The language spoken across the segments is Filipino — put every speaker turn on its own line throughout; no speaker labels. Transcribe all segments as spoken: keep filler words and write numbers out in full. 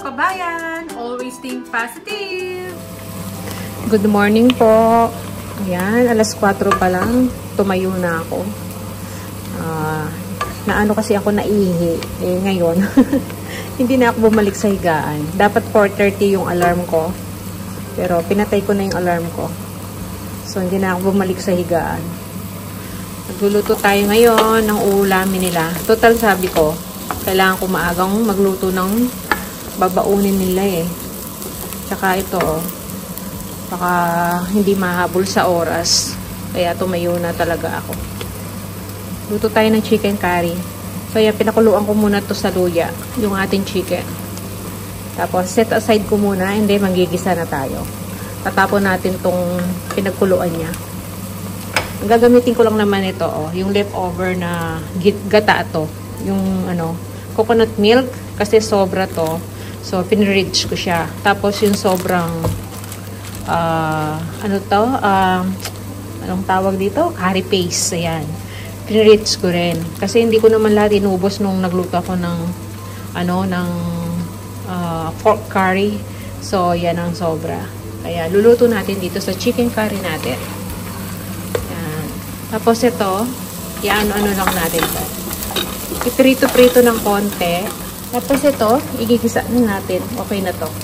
kabayan! Always think positive!
Good morning po. Ayan, alas kwatro pa lang. Tumayo na ako. Uh, naano kasi ako naihi. Eh, ngayon, hindi na ako bumalik sa higaan. Dapat four thirty yung alarm ko. Pero pinatay ko na yung alarm ko. So, hindi na ako bumalik sa higaan. Nagluluto tayo ngayon ng uulamin nila. Total, sabi ko, kailangan ko maagang magluto ng babaunin nila eh. Tsaka ito, baka hindi mahabol sa oras. Kaya tumayo na talaga ako. Luto tayo ng chicken curry. So, yan, pinakuluan ko muna to sa luya, yung ating chicken. Tapos, set aside ko muna, hindi, manggigisa na tayo. Tatapon natin tong pinagkuluan niya. Ang gagamitin ko lang naman ito, oh, yung leftover na gata to. Yung, ano, coconut milk, kasi sobra to. So, pinrich ko siya. Tapos, yung sobrang Uh, ano to? Uh, anong tawag dito? Curry paste. Ayan. Pinrich ko rin. Kasi hindi ko naman lahat inubos nung nagluto ako ng ano, ng uh, pork curry. So, yan ang sobra. Kaya, luluto natin dito sa chicken curry natin. Ayan. Tapos ito, i-ano-ano lang natin ito. Iprito-prito ng konti. Tapos ito, igigisa na natin. Okay na to.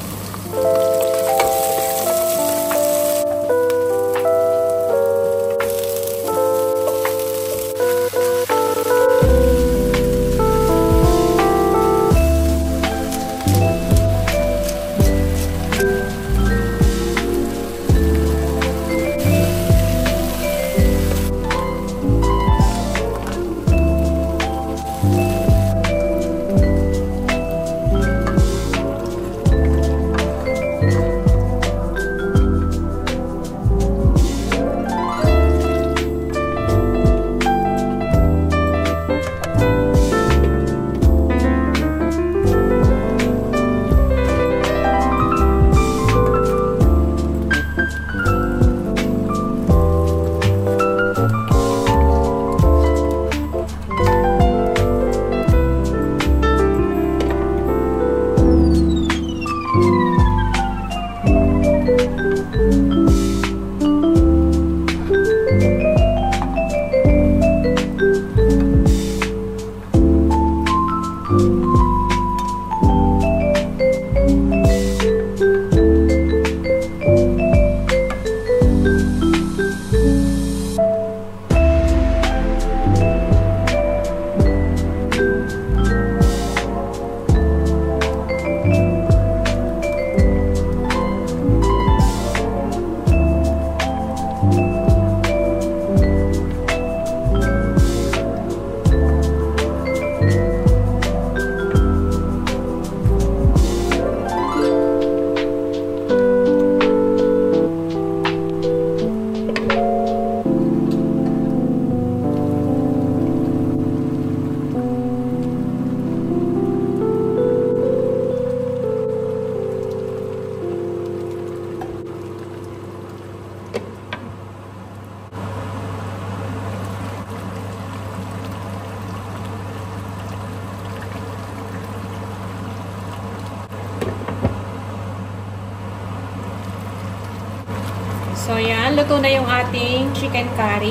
So, yan. Luto na yung ating chicken curry.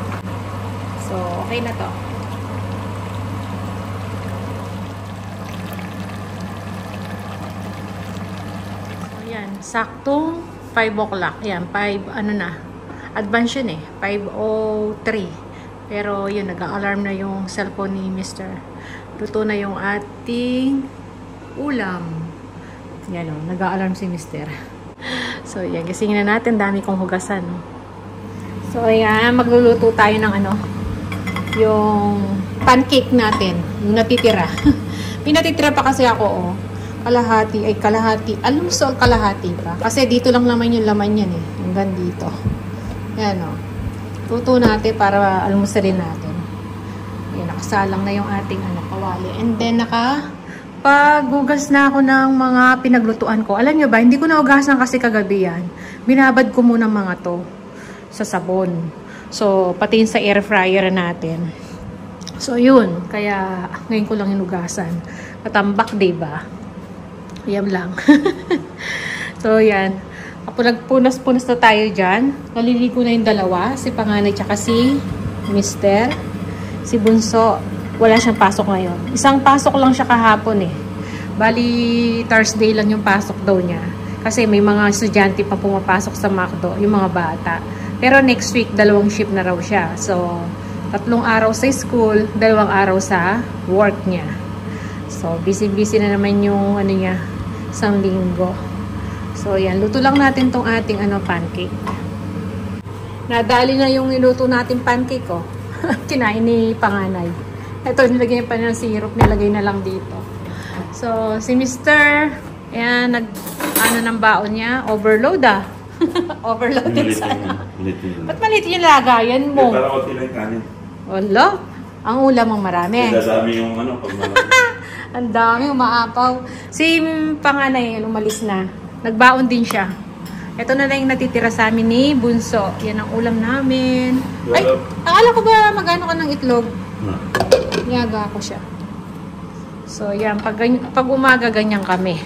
So, okay na to. So, yan. Saktong five o'clock. Yan. five, ano na. Advance yun eh. five oh three. Pero, yun. Nag-alarm na yung cellphone ni mister. Luto na yung ating ulam. Yan o. Nag-alarm si mister. So, yan. Gisingin na natin. Dami kong hugasan. So, ayan. Magluluto tayo ng ano, yung pancake natin. Yung natitira. Pinatitira pa kasi ako, oh. Kalahati. Ay, kalahati. Almusal kalahati pa. Kasi dito lang naman yung laman yan, eh. Hanggang dito. Yan, oh. Luto natin para almusalin natin. Yan. Nakasalang na yung ating ano, kawali. And then, naka... Paghugas na ako ng mga pinaglutuan ko. Alam nyo ba, hindi ko naugasan kasi kagabi yan. Binabad ko muna mga to sa sabon. So, pati sa air fryer natin. So, yun. Kaya, ngayon ko lang hinugasan. Katambak, diba? Yan lang. So, yan. Nagpunas-punas na tayo dyan. Naliligo na yung dalawa. Si panganay tsaka si Mister. Si Bunso, wala siyang pasok ngayon. Isang pasok lang siya kahapon eh. Bali, Thursday lang yung pasok daw niya. Kasi may mga estudyante pa pumapasok sa McDo, yung mga bata. Pero next week, dalawang shift na raw siya. So, tatlong araw sa school, dalawang araw sa work niya. So, busy-busy na naman yung ano niya, isang linggo. So, yan. Luto lang natin tong ating ano, pancake. Nadali na yung niluto natin pancake, oh. Kinain ni panganay. Ito, nilagay pa ng syrup. Nilagay na lang dito. So, si Mister, ayan, nag, ano ng baon niya? Overload, ah. Overloaded sana. Ba't maliit yung lagayan mo?
Para konti lang kanin.
Wala. Ang ulam ang marami.
Dadami yung ano, pag marami.
Ang dami, umaapaw. Si panganay, umalis na. Nagbaon din siya. Ito na lang yung natitira sa amin ni Bunso. Yan ang ulam namin. Ay, akala ko ba mag-ano ka ng itlog? Niyaga ako siya. So, yan. Pag, pag umaga, ganyan kami.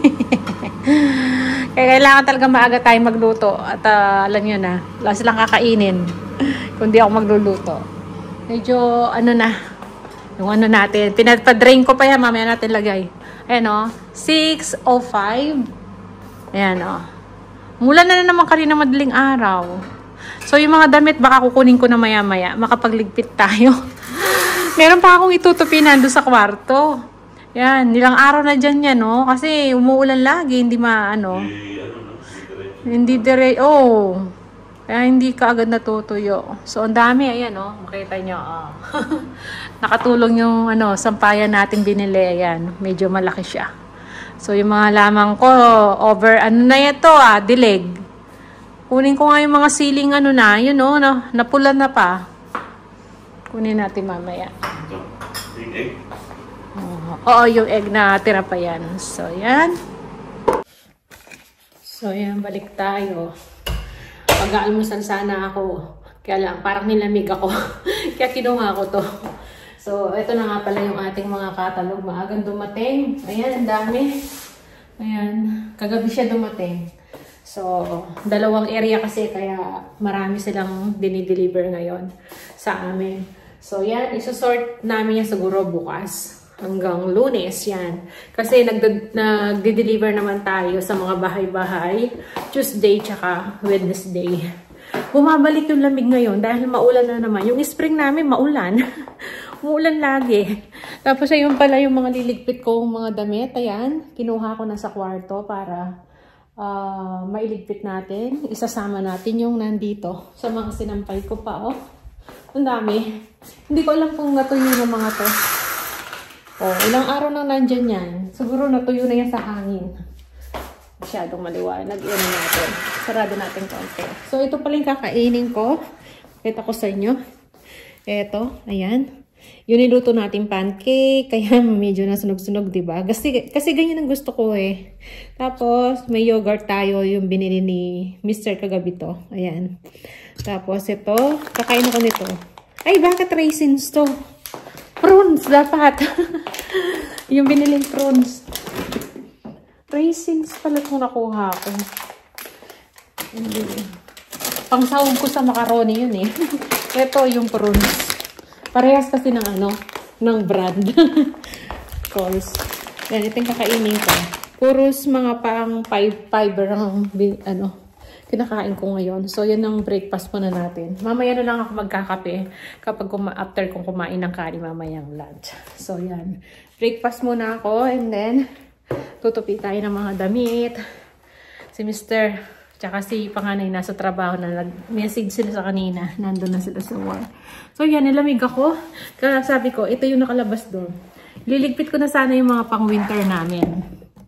Kaya kailangan talaga maaga tayo magluto. At uh, alam nyo na, wala silang kakainin. Kung di ako magluluto. Medyo, ano na, yung ano natin. Pinadrain ko pa yan. Mamaya natin lagay. Ayan o. six oh five. Ayan o. Mula na na naman kanina madaling araw. So, yung mga damit, baka kukunin ko na maya-maya. Makapagligpit tayo. Meron pa akong itutupinan doon sa kwarto. Yan, nilang araw na dyan yan, no? Kasi umuulan lagi, hindi maano. Hindi dire, oh. Kaya hindi ka agad natutuyo. So, ang dami, ayan, no? Makita nyo, oh. Nakatulong yung, ano, sampayan natin binili, ayan. Medyo malaki siya. So, yung mga lamang ko, over, ano na ito, ah, dilig. Kunin ko nga yung mga ceiling, ano na, yun, no? Na, napula na pa. Kunin natin mamaya.
Ito, yung egg.
Uh, oo, yung egg na tira pa yan. So, yan. So, yan, balik tayo. Pag-aalmusan sana ako. Kaya lang, parang nilamig ako. Kaya kinuha ko to. So, ito na nga pala yung ating mga catalog. Maagang dumating. Ayan, ang dami. Ayan, kagabi siya dumating. So, dalawang area kasi kaya marami silang dinideliver ngayon sa amin. So, yan, isusort namin yan siguro bukas. Hanggang Lunes, yan. Kasi nagde-deliver naman tayo sa mga bahay-bahay. Tuesday tsaka Wednesday. Bumabalik yung lamig ngayon dahil maulan na naman. Yung spring namin, maulan. Umuulan lagi. Tapos ayun pala yung mga liligpit kong mga damit. Ayan, kinuha ko na sa kwarto para uh, mailigpit natin. Isasama natin yung nandito sa mga sinampay ko pa. Oh, ang dami. Hindi ko alam kung natuyo ng mga to. Oh, ilang araw nang nandyan yan. Siguro natuyo na yan sa hangin. Masyadong maliwanag. Iyan natin. Sarado natin konti. So, ito pala yung kakainin ko. Kita ko sa inyo. Ito, ayan. Yun niluto natin pancake. Kaya medyo nasunog-sunog, diba? Kasi, kasi ganyan ang gusto ko eh. Tapos, may yogurt tayo. Yung binili ni Mister kagabi to. Ayan. Tapos, ito. Kakain ako nito. Ay, bakit raisins to? Prunes, dapat. Yung biniling prunes. Raisins pala itong nakuha ko. Pangsahog ko sa macaroni yun eh. Ito yung prunes. Parehas kasi ng ano, ng brand. Course. Yan, ito yung kakainin ko. Puros mga pang fiber ang ano, kinakain ko ngayon. So, yan ang breakfast muna natin. Mamaya na lang ako magkakape kapag after kong kumain ng kanin mamayang lunch. So, yan. Breakfast muna ako and then tutupi tayo ng mga damit. Si Mister tsaka si panganay nasa trabaho na nag-message sila sa kanina. Nandun na sila sa work. So, yan. Nilamig ako. Kaya sabi ko, ito yung nakalabas doon. Liligpit ko na sana yung mga pang-winter namin.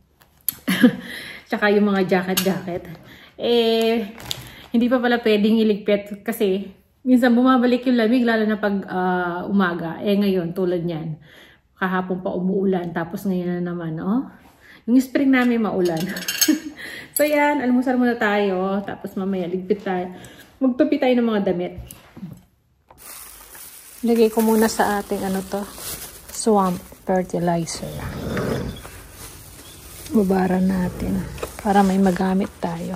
Tsaka yung mga jacket-jacket. Eh, hindi pa pala pwedeng iligpit kasi minsan bumabalik yung lamig lalo na pag uh, umaga. Eh, ngayon, tulad niyan. Kahapon pa umuulan. Tapos ngayon na naman, oh. Yung spring namin maulan. So, yan. Almusal muna tayo. Tapos mamaya, ligpit tayo. Magtupi tayo ng mga damit. Lagay ko muna sa ating, ano to, swamp fertilizer. Babaran natin para may magamit tayo.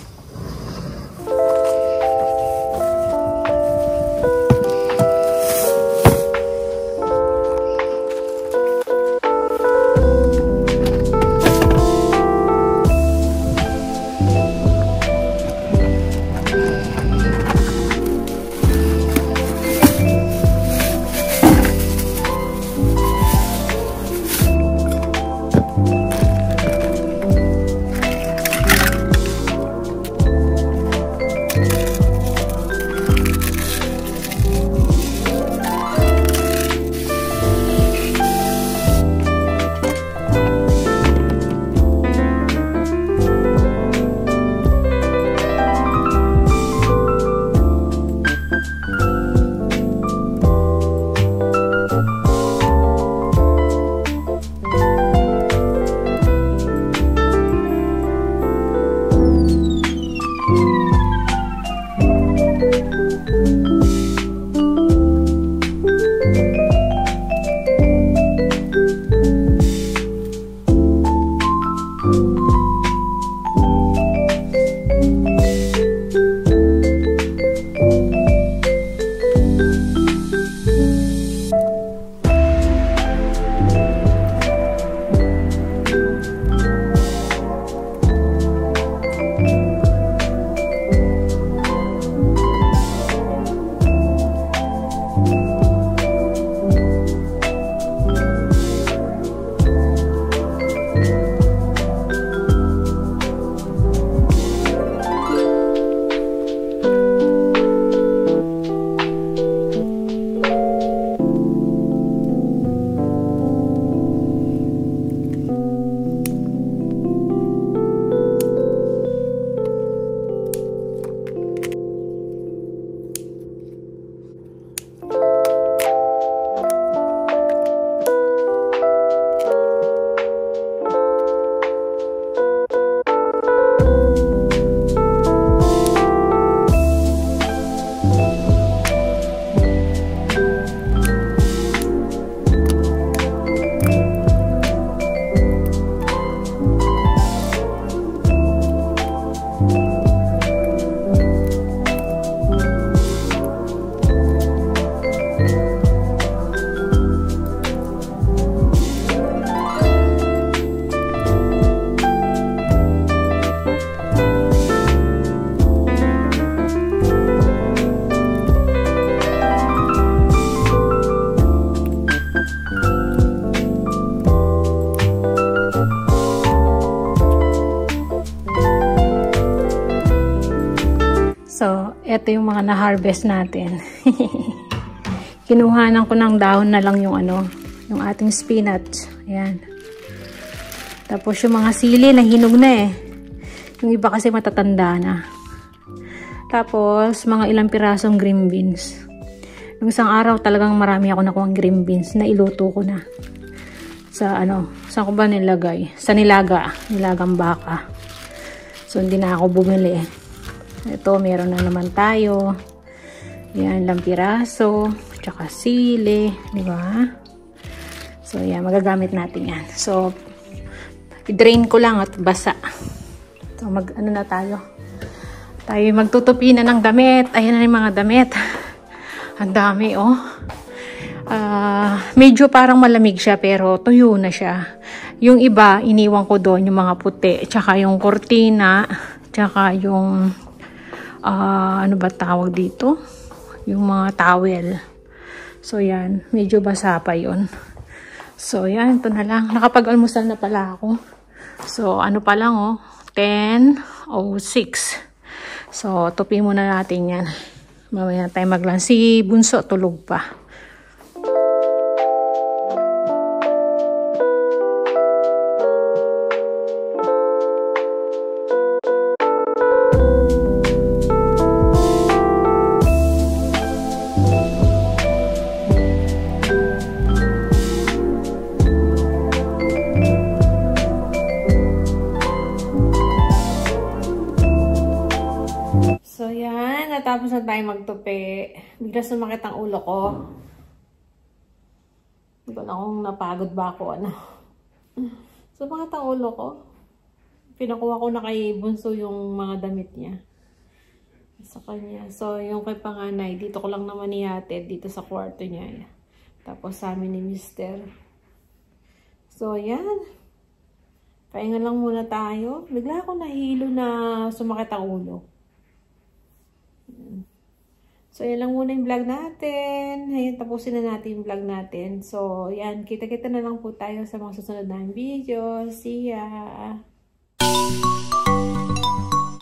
So, ito yung mga na-harvest natin. Kinuhanan ko ng dahon na lang yung ano, yung ating spinach. Ayan. Tapos yung mga sili na hinog na eh. Yung iba kasi matatanda na. Tapos, mga ilang pirasong green beans. Yung isang araw talagang marami ako nakuha ng green beans na iluto ko na. Sa ano, saan ko ba nilagay? Sa nilaga. Nilagang baka. So, hindi na ako bumili eh. Ito, meron na naman tayo. Yan, ilang piraso. Tsaka sili. Diba? So, yan. Magagamit natin yan. So, i-drain ko lang at basa. So, mag, ano na tayo? Tayo magtutupi na ng damit. Ayan na yung mga damit. Ang dami, oh. Uh, medyo parang malamig siya, pero tuyo na siya. Yung iba, iniwan ko doon, yung mga puti. Tsaka yung kortina. Tsaka yung uh, ano ba tawag dito? Yung mga towel. So, yan. Medyo basa pa yun. So, yan. Ito na lang. Nakapag-almusal na pala ako. So, ano pa lang, oh. ten oh six. So, tupi muna natin yan. Mamaya tayo maglan. Si Bunso, tulog pa. Tapos na tayo magtupi. Bigla sumakit ang ulo ko. Hindi ko na kung napagod ba ako. Ano. So, mga ulo ko. Pinakuha ko na kay Bunso yung mga damit niya. Sa kanya. So, yung kay panganay, dito ko lang naman ihatid dito sa kwarto niya. Tapos sa amin ni Mister. So, yan. Pahinga lang muna tayo. Bigla ako nahilo na sumakit ang ulo. So, yan lang muna yung vlog natin. Ayan, tapusin na natin yung vlog natin. So, yan. Kita-kita na lang po tayo sa mga susunod na video. See ya!